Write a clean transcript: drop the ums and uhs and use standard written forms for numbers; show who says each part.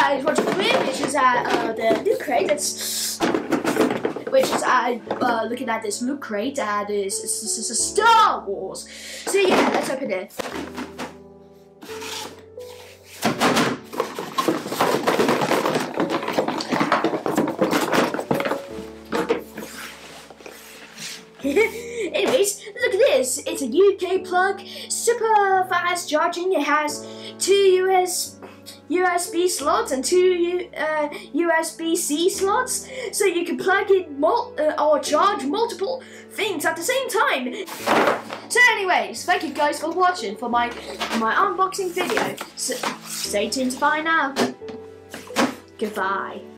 Speaker 1: I want to bring, which is the loot crate. Which is looking at this loot crate, and it's a Star Wars. So yeah, let's open it. Anyways, look at this. It's a UK plug, super fast charging. It has 2 USB slots and 2 USB-C slots, so you can plug in or charge multiple things at the same time. So anyways, thank you guys for watching for my unboxing video. So stay tuned to find out. Goodbye.